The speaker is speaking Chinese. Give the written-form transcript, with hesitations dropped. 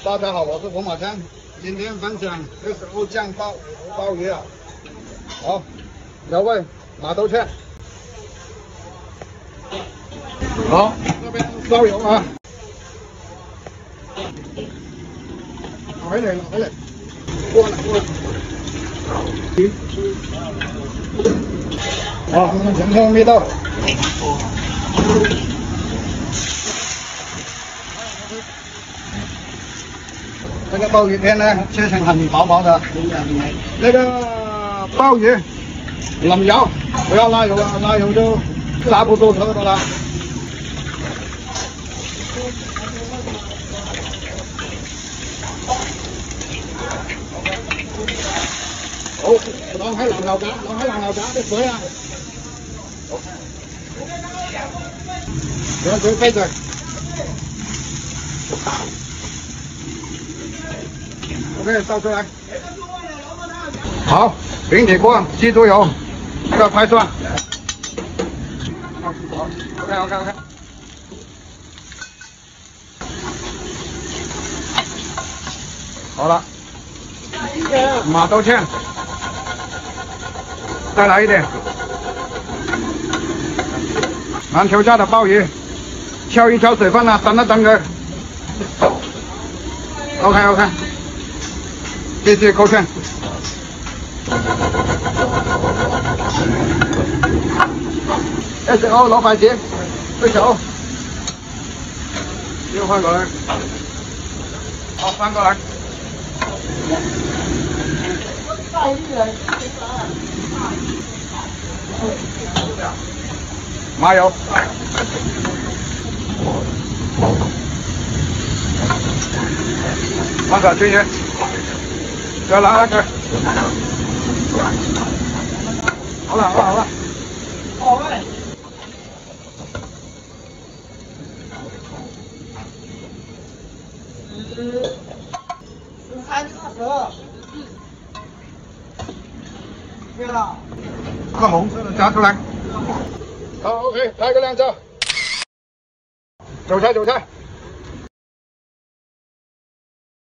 大家好，我是冯马强，今天分享就是欧酱鲍鱼啊。好，调味马兜芡。好，这边烧油啊。来来，过来。好，全部味道。这个鲍鱼片呢，切成很薄薄的。那个鲍鱼冷油，不要辣油啊，辣油就刹不住车的了。好，攞喺籃頭架啲水啊！讓水飛出。OK， 倒出来。好，平底锅，记住油，这个拍蒜。OK。好了，马兜芡，再来一点。篮球架的鲍鱼，敲一敲水分啊，等着。OK， 继续勾芡。SO 老板节，对手，又换过来，好，翻过来。麻油。放上去，再来那个。好了。好嘞。对了，这个红色的夹出来。好 ，OK， 拍个靓照。韭菜。